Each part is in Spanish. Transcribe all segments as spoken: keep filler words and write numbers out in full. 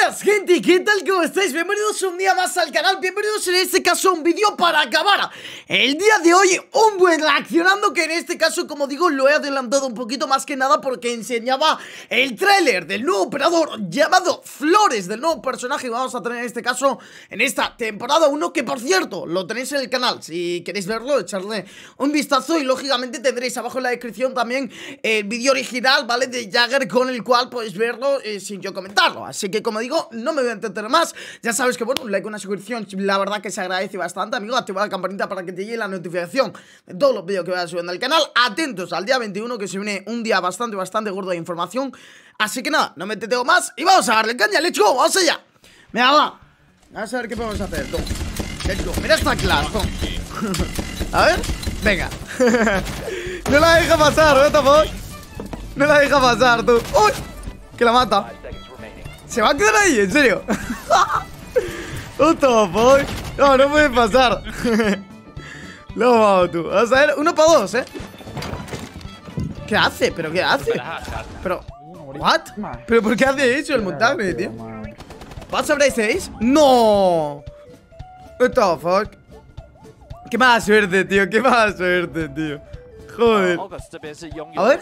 Buenas gente, ¿qué tal? ¿Cómo estáis? Bienvenidos un día más al canal, bienvenidos en este caso a un vídeo para acabar el día de hoy un buen reaccionando, que en este caso, como digo, lo he adelantado un poquito más que nada porque enseñaba el tráiler del nuevo operador llamado Flores, del nuevo personaje que vamos a tener en este caso en esta temporada uno, que por cierto, lo tenéis en el canal, si queréis verlo, echarle un vistazo y lógicamente tendréis abajo en la descripción también el vídeo original, ¿vale? De Jagger, con el cual podéis verlo eh, sin yo comentarlo, así que como digo, no me voy a entretener más. Ya sabes que bueno, un like, una suscripción, la verdad que se agradece bastante, amigo. Activa la campanita para que te llegue la notificación de todos los vídeos que vaya subiendo al canal. Atentos al día veintiuno, que se viene un día bastante, bastante gordo de información. Así que nada, no me entretengo más y vamos a darle caña, let's go, vamos allá. Venga, va, vamos a ver qué podemos hacer, tú. Let's go, mira esta clase, tú. A ver, venga. No la deja pasar, what the fuck. No la deja pasar, tú. Uy, que la mata. ¿Se va a quedar ahí? ¿En serio? What the fuck? No, no puede pasar. No, vamos tú. Vamos a ver, uno para dos, ¿eh? ¿Qué hace? ¿Pero qué hace? Pero, ¿what? ¿Pero por qué hace eso el montaje, tío? ¿Vas a abrir seis? ¡No! What the fuck? Qué mala suerte, tío. Qué mala suerte, tío. Joder. A ver.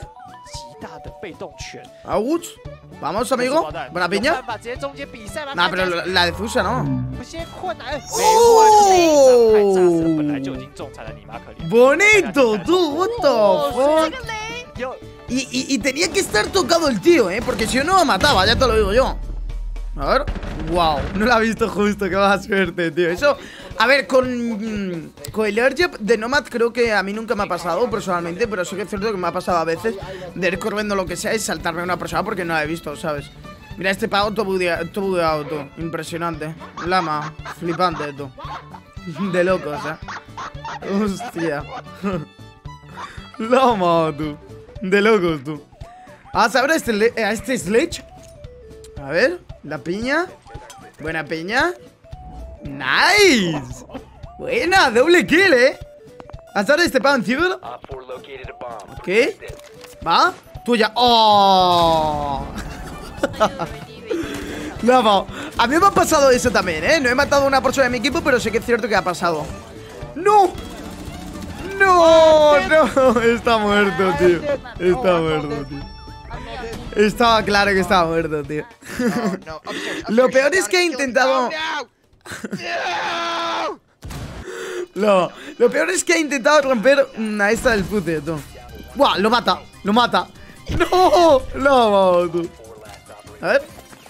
Agus, vamos, amigo. Buena piña. Nah, pero la, la defusa no. ¡Oh! Bonito, tú. What the fuck. Y, y, y tenía que estar tocado el tío, eh, porque si no, no lo mataba, ya te lo digo yo. A ver, wow, no lo ha visto justo, qué mala suerte, tío. Eso, a ver, con, con el airjab de Nomad creo que a mí nunca me ha pasado personalmente, pero sí que es cierto que me ha pasado a veces de ir corriendo lo que sea y saltarme a una persona porque no la he visto, ¿sabes? Mira, este pavo todo bugueado, todo bugueado, tú. Impresionante. Lama, flipante, tú. De locos, eh. Hostia. Lama, tú. De locos, tú. Vamos a ver a este, a este Sledge. A ver, la piña. Buena piña. Nice. Buena, doble kill, eh. Vamos a ver este pan, tío. Ok. Va, tuya. Oh. No, a mí me ha pasado eso también, eh. No he matado a una persona de mi equipo, pero sé que es cierto que ha pasado. ¡No! ¡No! ¡No! Está muerto, tío. Está muerto, tío. Estaba claro que estaba muerto, tío. Lo peor es que he intentado... No, lo peor es que he intentado romper a esta del fute, tú. ¡Buah! Lo mata, lo mata. ¡No! No, vamos, tú. A ver.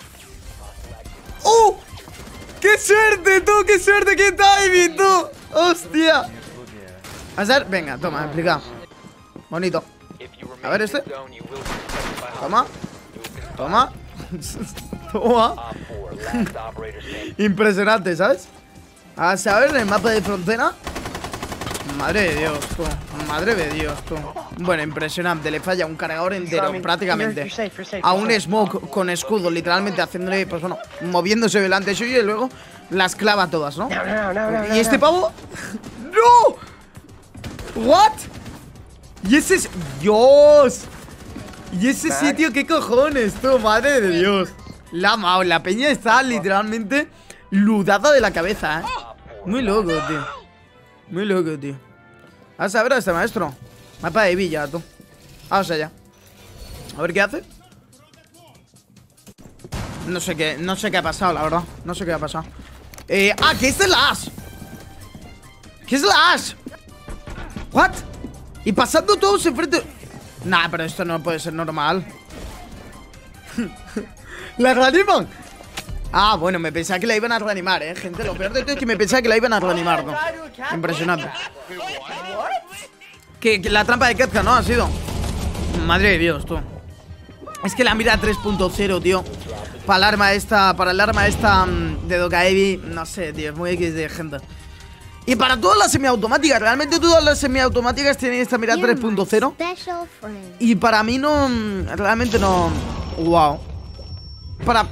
¡Oh! ¡Qué suerte, tú! ¡Qué suerte! ¡Qué timing, tú! ¡Hostia! A ver, venga, toma, explica. Bonito. A ver este. Toma. Toma. Toma. Impresionante, ¿sabes? A ver, el mapa de frontera. Madre de Dios, tú. Madre de Dios, tú. Bueno, impresionante. Le falla un cargador entero, prácticamente. A un smoke con escudo, literalmente haciéndole, pues bueno, moviéndose delante suyo y luego las clava todas, ¿no? Y este pavo. ¡No! ¿What? Y ese es... ¡Dios! Y ese sitio, ¿qué cojones, tú? Madre de Dios. La mao, la peña está literalmente ludada de la cabeza, ¿eh? Muy loco, tío. Muy loco, tío. Vamos a ver a este maestro. Mapa de villa, tú. Vamos allá. A ver qué hace. No sé qué, no sé qué ha pasado, la verdad. No sé qué ha pasado. Eh, ah, que este es la Ash. ¿Qué es la Ash? ¿What? Y pasando todos enfrente. Nah, pero esto no puede ser normal. ¿La reaniman? Ah, bueno, me pensaba que la iban a reanimar, eh, gente. Lo peor de todo es que me pensaba que la iban a reanimar, ¿no? Impresionante. Que, que la trampa de Ketka, ¿no? Ha sido. Madre de Dios, tú. Es que la mira tres punto cero, tío. Para el arma esta, para el arma esta de Dokaevi, no sé, tío, es muy X de gente. Y para todas las semiautomáticas, realmente todas las semiautomáticas tienen esta mira tres punto cero. Y para mí no, realmente no. Wow. Para...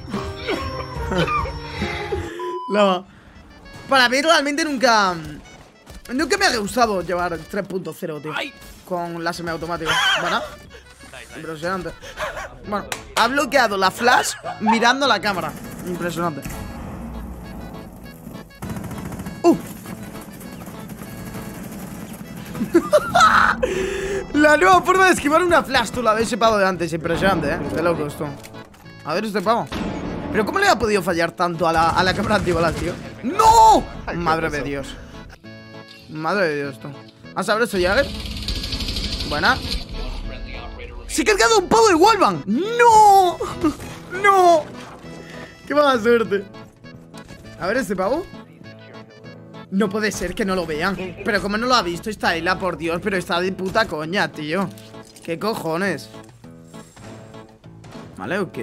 No. Para mí realmente nunca... Nunca me ha gustado llevar tres punto cero, tío, con la semiautomática. Bueno, impresionante. Bueno, ha bloqueado la flash mirando la cámara. Impresionante. ¡Uh! La nueva forma de esquivar una flash. Tú la habéis sepado de antes. Impresionante, ¿eh? De locos, tú. A ver este pavo. Pero ¿cómo le ha podido fallar tanto a la, a la cámara antibalas, tío? ¡No! Madre de Dios. Madre de Dios, tú. ¿Has a ver este Jagger? Buena. ¡Se ha cargado un pavo de Wallbang! ¡No! ¡No! ¡Qué mala suerte! A ver este pavo. No puede ser que no lo vean. Pero como no lo ha visto esta isla, por Dios. Pero está de puta coña, tío. ¿Qué cojones? Vale, ok.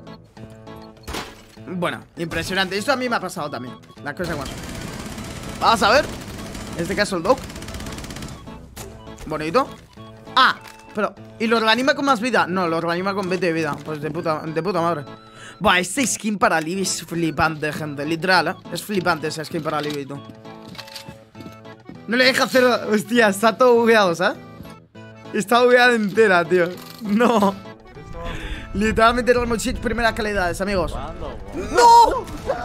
Bueno, impresionante. Esto a mí me ha pasado también. Las cosas como son. Vamos a ver. En este caso el dog. Bonito. Ah, pero ¿y lo reanima con más vida? No, lo reanima con veinte de vida. Pues de puta, de puta madre. Buah, este skin para Libby es flipante, gente. Literal, ¿eh? Es flipante ese skin para Libby, tú. No le deja hacer... Hostia, está todo bugueado, ¿sabes? Está bugueada entera, tío. No. Literalmente Rainbow Six primeras calidades, amigos. ¡No!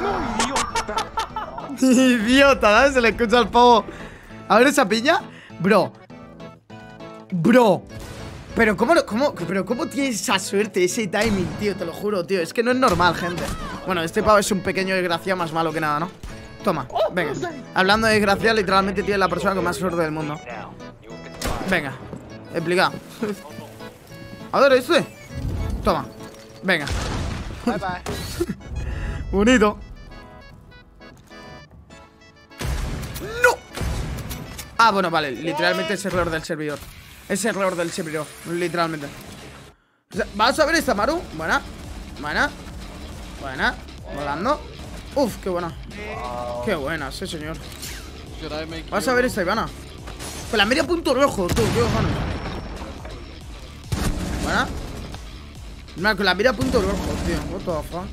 Idiota, ¿sabes? Se le escucha al pavo. A ver esa piña. Bro. Bro. Pero cómo, cómo, pero cómo tiene esa suerte, ese timing, tío. Te lo juro, tío. Es que no es normal, gente. Bueno, este pavo es un pequeño desgraciado más malo que nada, ¿no? Toma, venga. Hablando de desgracia, literalmente tiene la persona con más suerte del mundo. Venga, explicado. A ver, este. Toma, venga. Bye bye. Bonito. ¡No! Ah, bueno, vale, literalmente es error del servidor. Es error del servidor, literalmente. O sea, vamos a ver esta Maru. Buena, buena, buena. Volando. Uf, qué buena. Qué buena, sí señor. Vas a ver esta Ivana. Con la media punto rojo, tú, qué cojones. Buena. No, con la media punto rojo, tío. What the fuck.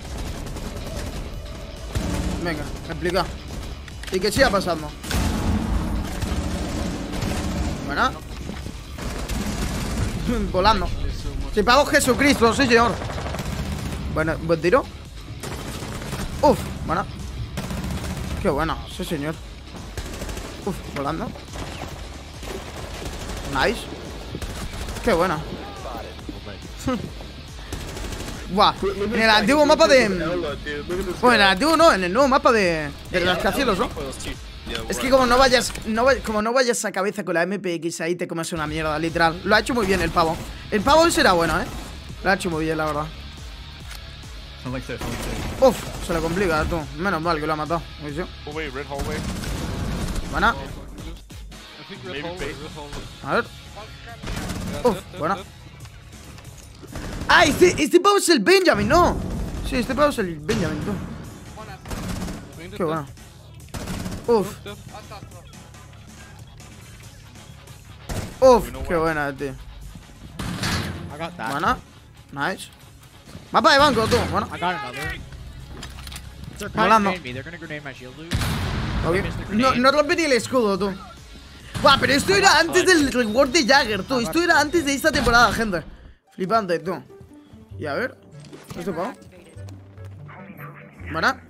Venga, explica. Y que siga pasando. Buena. Volando. Si pago Jesucristo, sí señor. Bueno, buen tiro. Uf, buena. Qué buena, sí señor. Uf, volando. Nice. Qué buena. Buah, en el antiguo mapa de... Bueno, en el antiguo no, en el nuevo mapa de... De los rascacielos, ¿no? Es que como no vayas no vay... como no vayas a cabeza con la M P X ahí te comes una mierda, literal. Lo ha hecho muy bien el pavo. El pavo ese era bueno, ¿eh? Lo ha hecho muy bien, la verdad. Uf, se le complica, tú. Menos mal que lo ha matado. Buena. A ver. Uf, buena. Ah, este, este pavo es el Benjamin, ¿no? Sí, este pavo es el Benjamin, tú. Qué bueno. Uf. Uf, qué buena, tío. Buena. Nice. Mapa de banco, tú. Bueno. Volando. Okay. No, no rompería el escudo, tú. Buah, pero esto era antes del reward de Jagger, tú. Esto era antes de esta temporada, gente. Flipante, tú. Y a ver. ¿Esto pago? Buena.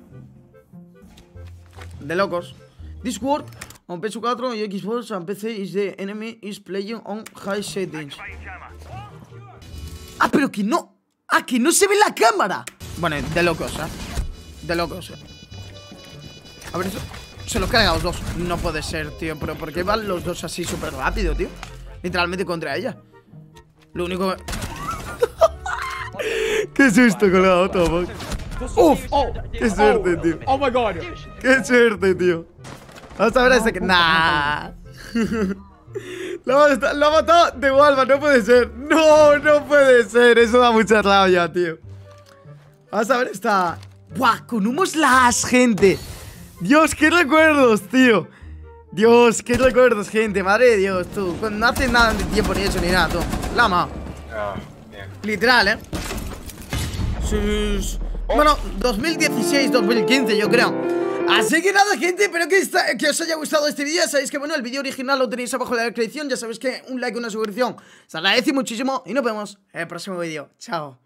De locos. This work on P S cuatro y Xbox and P C is the enemy is playing on high settings. Ah, pero que no. Ah, que no se ve la cámara. Bueno, de locos, ¿eh? De locos, ¿eh? A ver, eso. Se los carga los dos. No puede ser, tío. Pero ¿por qué van los dos así súper rápido, tío? Literalmente contra ella. Lo único que... Qué susto con la otra, man. Uf, oh, qué suerte, tío. Oh my god. Qué suerte, tío. Vamos a ver a ese que... Nah. Lo ha matado de Walva, no puede ser. No, no puede ser. Eso da mucha rabia, tío. Vamos a ver esta... Buah, con humos las, gente. Dios, qué recuerdos, tío. Dios, qué recuerdos, gente. Madre de Dios, tú. No haces nada de tiempo ni eso ni nada, tú. Lama. Literal, ¿eh? Sí. Bueno, dos mil dieciséis, dos mil quince, yo creo. Así que nada, gente, espero que, esta, que os haya gustado este vídeo. Ya sabéis que, bueno, el vídeo original lo tenéis abajo en la descripción. Ya sabéis que un like, una suscripción se agradece muchísimo. Y nos vemos en el próximo vídeo. Chao.